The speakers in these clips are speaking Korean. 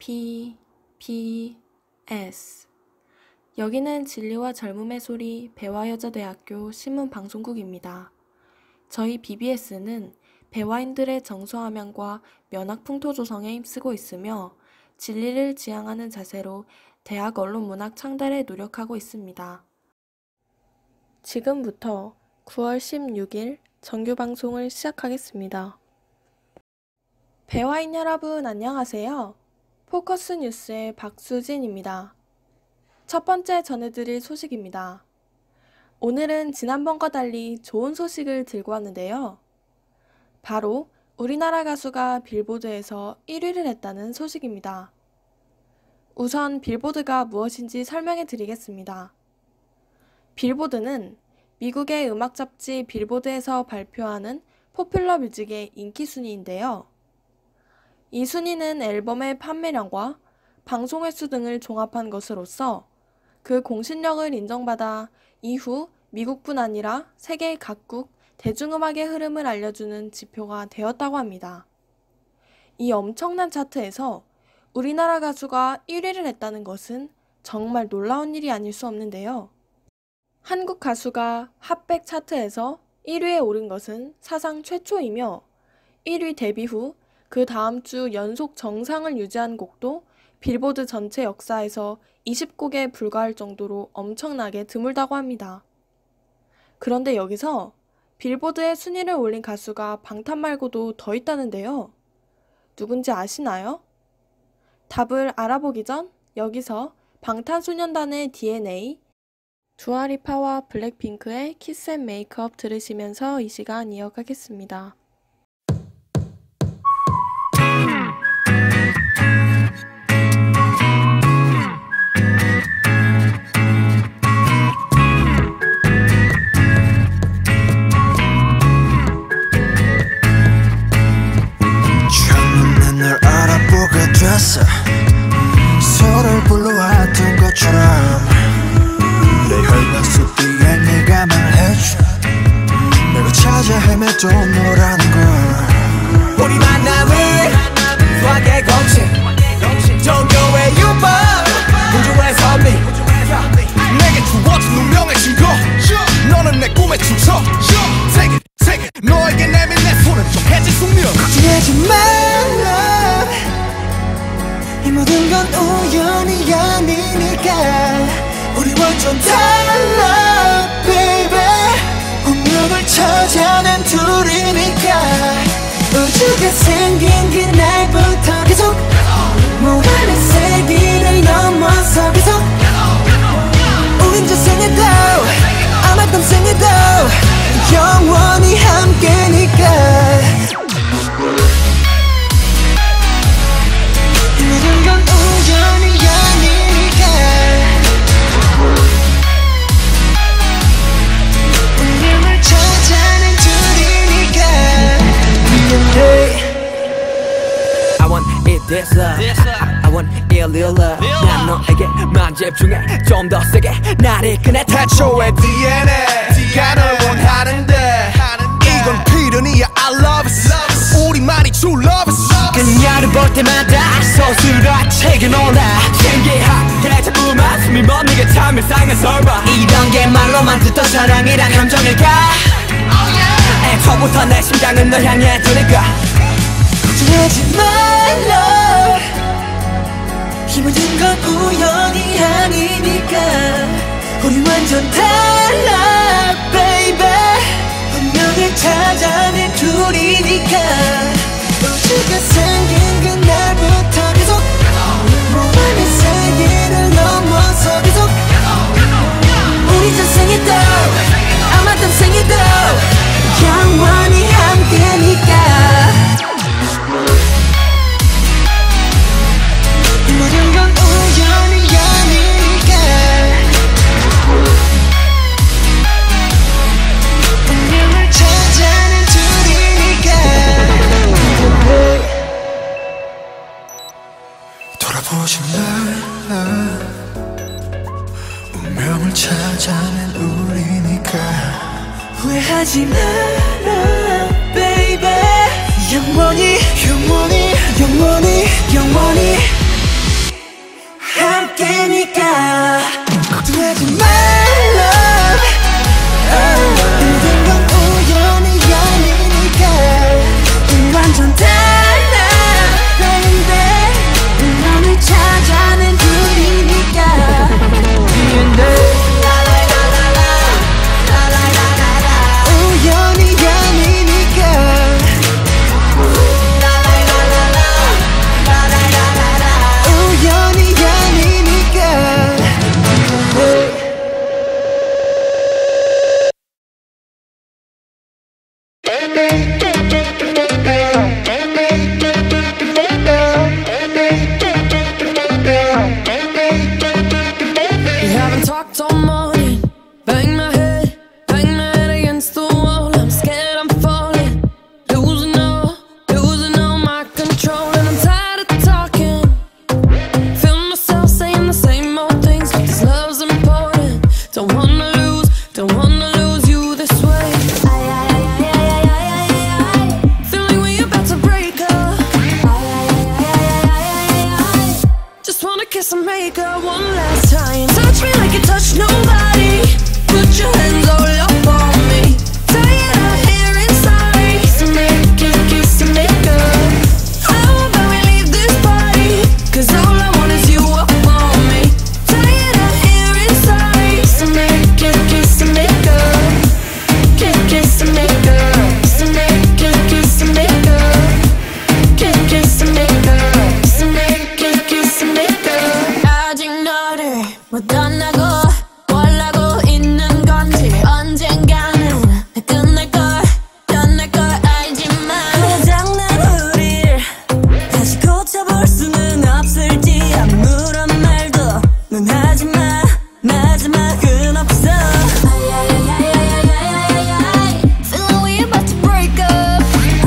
BBS. 여기는 진리와 젊음의 소리 배화여자대학교 신문방송국입니다. 저희 BBS는 배화인들의 정서함양과 면학풍토 조성에 힘쓰고 있으며 진리를 지향하는 자세로 대학 언론문학 창달에 노력하고 있습니다. 지금부터 9월 16일 정규방송을 시작하겠습니다. 배화인 여러분 안녕하세요. 포커스 뉴스의 박수진입니다. 첫 번째 전해드릴 소식입니다. 오늘은 지난번과 달리 좋은 소식을 들고 왔는데요. 바로 우리나라 가수가 빌보드에서 1위를 했다는 소식입니다. 우선 빌보드가 무엇인지 설명해 드리겠습니다. 빌보드는 미국의 음악 잡지 빌보드에서 발표하는 포퓰러 뮤직의 인기 순위인데요. 이 순위는 앨범의 판매량과 방송 횟수 등을 종합한 것으로서 그 공신력을 인정받아 이후 미국뿐 아니라 세계 각국 대중음악의 흐름을 알려주는 지표가 되었다고 합니다. 이 엄청난 차트에서 우리나라 가수가 1위를 했다는 것은 정말 놀라운 일이 아닐 수 없는데요. 한국 가수가 핫백 차트에서 1위에 오른 것은 사상 최초이며 1위 데뷔 후 그 다음 주 연속 정상을 유지한 곡도 빌보드 전체 역사에서 20곡에 불과할 정도로 엄청나게 드물다고 합니다. 그런데 여기서 빌보드에 순위를 올린 가수가 방탄 말고도 더 있다는데요. 누군지 아시나요? 답을 알아보기 전 여기서 방탄소년단의 DNA, 두아리파와 블랙핑크의 키스 앤 메이크업 들으시면서 이 시간 이어가겠습니다. 서로를 불러왔던 것처럼 내 혈관 속 뒤에 네가 말해줘 내가 찾아 헤매도 너라는 걸 우리 만남은 수학의 공식 종교의 유법 우주의 섭리 내게 주어진 운명의 증거 너는 내 꿈의 춤춰 세계 너에게 내민 내 손은 정해진 숙명 걱정하지 말라 이 모든 건 우연이 아니니까 우리 완전 달라 baby 운명을 찾아낸 둘이니까 우주가 생긴 그날부터 계속 무한의 세기를 넘어서 계속 우린 저생에도 아마 땀생에도 영원히 함께니까 I want it this love I want it real love 난 너에게만 집중해 좀 더 세게 날 이끄네 태초의 DNA가 널 원하는데 이건 필연이야 I love it 우리만이 true love it 그녀를 볼 때마다 서술화책에 놀라 신기하게 자꾸만 숨이 멎는 게 참 일상에서 봐 이런 게 말로만 듣던 사랑이란 감정일까 애초부터 내 심장은 널 향해 두니까 걱정하지 말라 이 모든 건 우연이 아니니까 우리 완전 달라 baby 운명을 찾아낸 둘이니까 우주가 생긴 그날부터 계속 무한의 세계를 넘어서 계속 우리 전생에도 아마 땀생에도 영원히 함께니까 이 모든 건 우연이 아니니까 운명을 찾아낸 둘이니까 돌아보지 말라 운명을 찾아낸 우리니까 후회하지 마라 baby 영원히 영원히 영원히 영원히 make up one last time. Touch me like you touch nobody. Put your hands all up on me. Tie it out here inside. So make it, kiss and make up. How about we leave this party? 'Cause all I want is you up on me. Tie it out here inside. So make it, kiss and make up. Kiss and make up. So make it, kiss and make up. Kiss and make up. So make it, kiss and make up. 아직 너를 못 떠나고 뭘 하고 있는 건지 언젠가는 끝날걸 알지만 고장난 우릴 다시 고쳐볼 수는 없을지 아무런 말도 넌 하지마 마지막은 없어. Feeling we about to break up.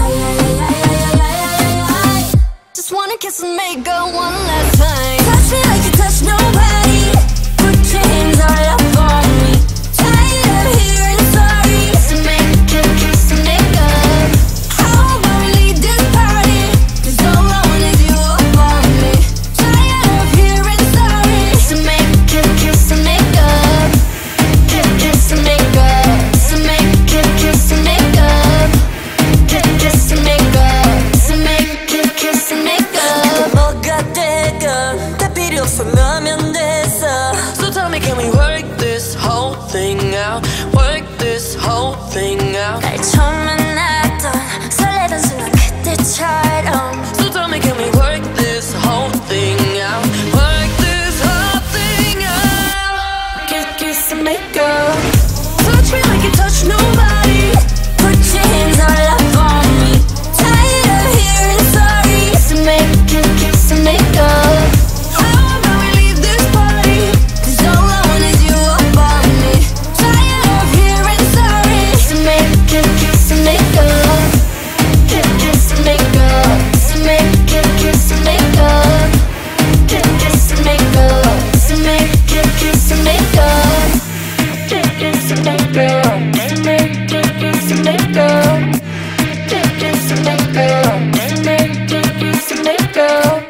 Just wanna kiss and make up one last time. Touch me like you touch nobody. Put your hands all up on me. Tie it up here inside. So make it, kiss and make up. How about we leave this party? 'Cause all I want is you up on me. Tie it up here inside. So make it, kiss and make up. Kiss and make up. So make it, kiss and make up. Kiss and make up. So make it, kiss and make up. 뭐가 되건 다 필요 없으면 됐어. So tell me, can we work this whole thing out? Work this whole thing out. 날 처음 만났던 설레던 순간 그때처럼. So tell me, can we work this whole thing out? Work this whole thing out. Kiss and make up. Touch me like you touch nobody. Put your hands all up on me. Tie it up here inside. So make it, kiss and make up. How about we leave this party? 'Cause all I want is you up on me. Tie it up here inside. So make it, kiss and make up. Kiss and make up. So make it, kiss and make up. Kiss and make up. So make it, kiss and make up. Kiss and make up. Make it, kiss and make up. Kiss and make up. Make it, kiss and make up.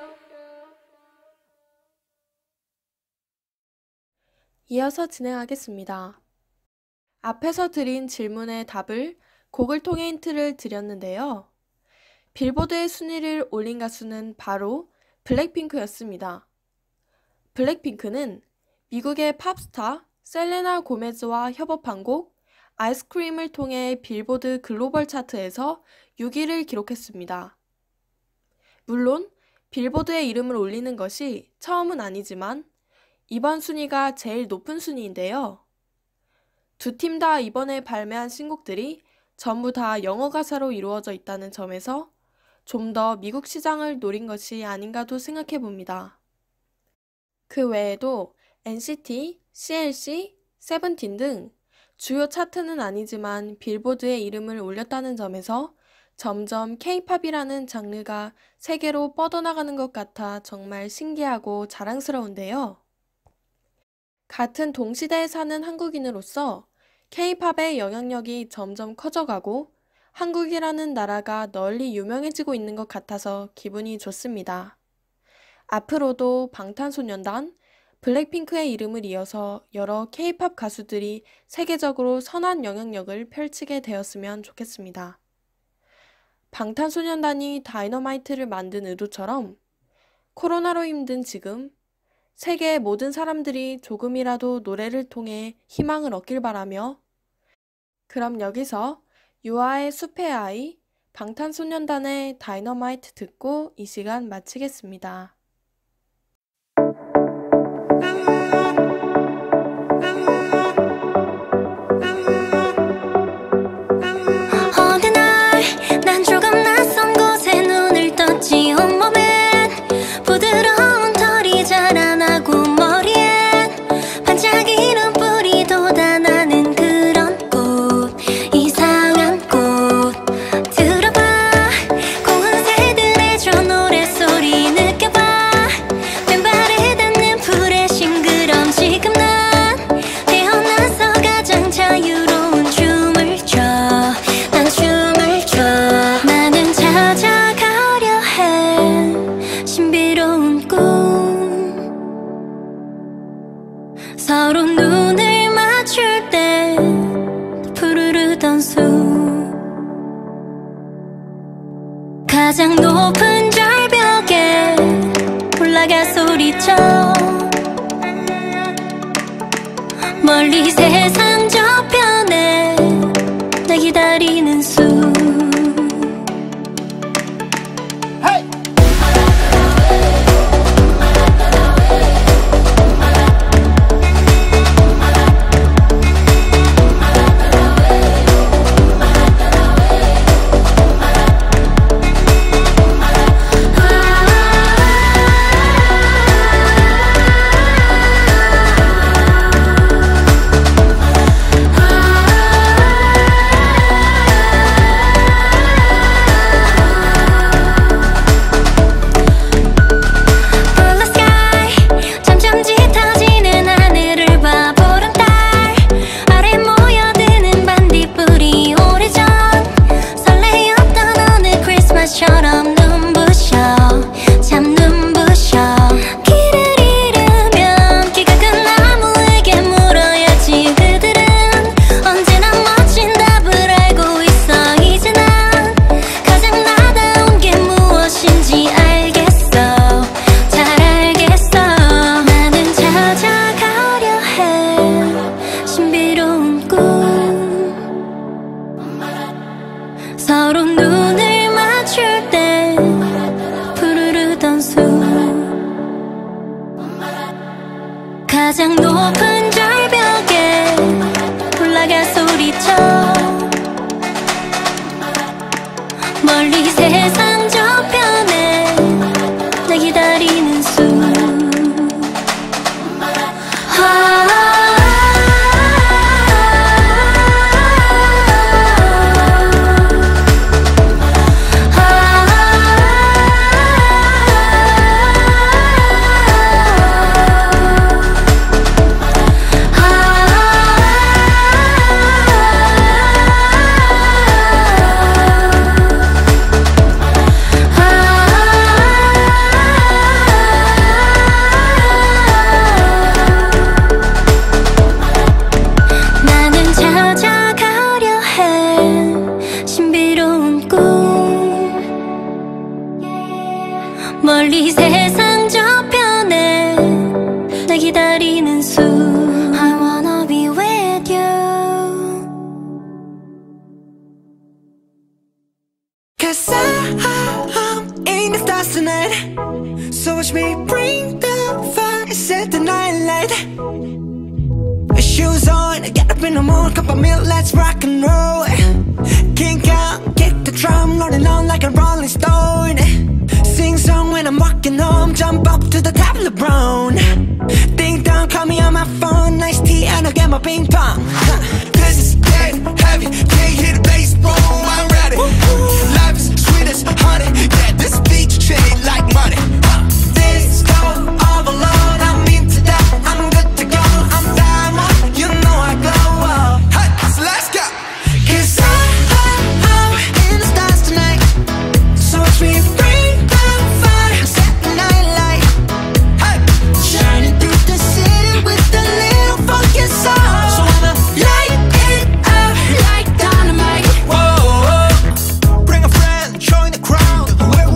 이어서 진행하겠습니다. 앞에서 드린 질문의 답을 곡을 통해 힌트를 드렸는데요. 빌보드의 순위를 올린 가수는 바로 블랙핑크였습니다. 블랙핑크는 미국의 팝스타 셀레나 고메즈와 협업한 곡 아이스크림을 통해 빌보드 글로벌 차트에서 6위를 기록했습니다. 물론 빌보드의 이름을 올리는 것이 처음은 아니지만 이번 순위가 제일 높은 순위인데요. 두 팀 다 이번에 발매한 신곡들이 전부 다 영어 가사로 이루어져 있다는 점에서 좀 더 미국 시장을 노린 것이 아닌가도 생각해 봅니다. 그 외에도 NCT, CLC, 세븐틴 등 주요 차트는 아니지만 빌보드의 이름을 올렸다는 점에서 점점 K-팝이라는 장르가 세계로 뻗어나가는 것 같아 정말 신기하고 자랑스러운데요. 같은 동시대에 사는 한국인으로서 K-팝의 영향력이 점점 커져가고 한국이라는 나라가 널리 유명해지고 있는 것 같아서 기분이 좋습니다. 앞으로도 방탄소년단, 블랙핑크의 이름을 이어서 여러 K-팝 가수들이 세계적으로 선한 영향력을 펼치게 되었으면 좋겠습니다. 방탄소년단이 다이너마이트를 만든 의도처럼 코로나로 힘든 지금 세계의 모든 사람들이 조금이라도 노래를 통해 희망을 얻길 바라며 그럼 여기서 유아의 숲의 아이, 방탄소년단의 다이너마이트 듣고 이 시간 마치겠습니다. 어느 날 난 조금 낯선 곳에 눈을 떴지. 온몸엔 부드러운 털이 자라나고 머리엔 반짝이는 뿔이 돋아나는 그런 꽃, 이상한 꽃. 들어봐, 고운 새들의 저 노랫소리 느껴봐. 소리쳐 멀리 세상 저편에 날 기다리는 수 서로 눈을 맞출 때 푸르르던 숲 가장 높은 절벽에 올라가 소리쳐 멀리 세상 저편에 날 기다리는 숲 멀리 세상 저편에 날 기다리는 숲 I wanna be with you Cause I'm in the stars tonight So watch me bring the fire, set the night light Shoes on, get up in the morning, cup of milk, let's rock and roll Kink out, kick the drum, rolling on like a rolling stone Sing song when I'm walking home, jump up to the top of the brown Ding dong, call me on my phone, nice tea and I'll get my ping pong This is getting heavy, can't hear the bass, boom, I'm ready Life is sweet as honey, yeah, this beach shit ain't like money This go overload, I'm into that, I'm good to go, I'm diamond, you know I glow, hey, so let's go Cause I'm in the stars tonight, so watch me bring the fire, set the night light, hey, shining through the city with a little funky soul, so I'ma light it up like dynamite. Whoa, bring a friend, join the crowd, we're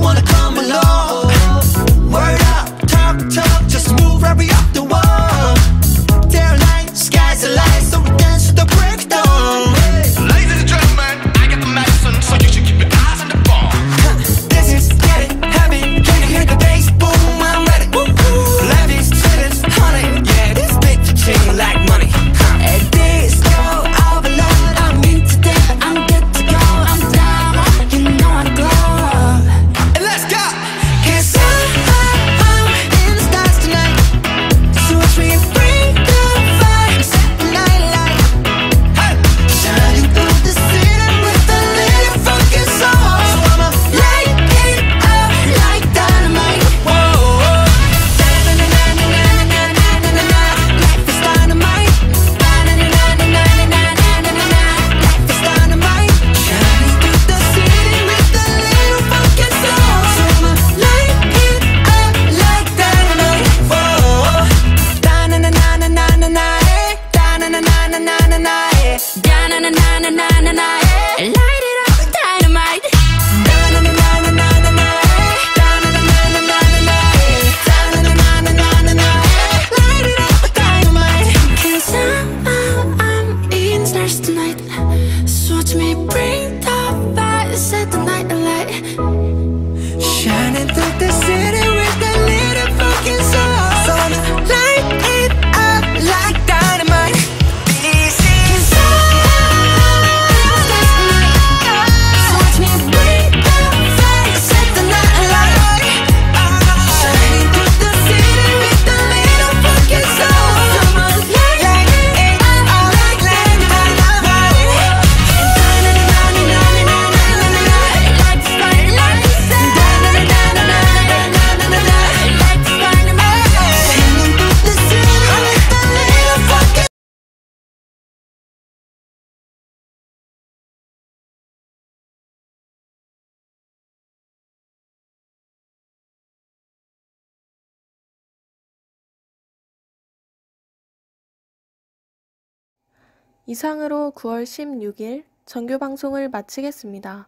이상으로 9월 16일 정규 방송을 마치겠습니다.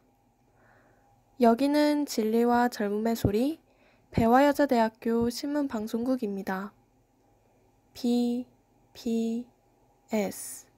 여기는 진리와 젊음의 소리 배화여자대학교 신문방송국입니다. B, P, S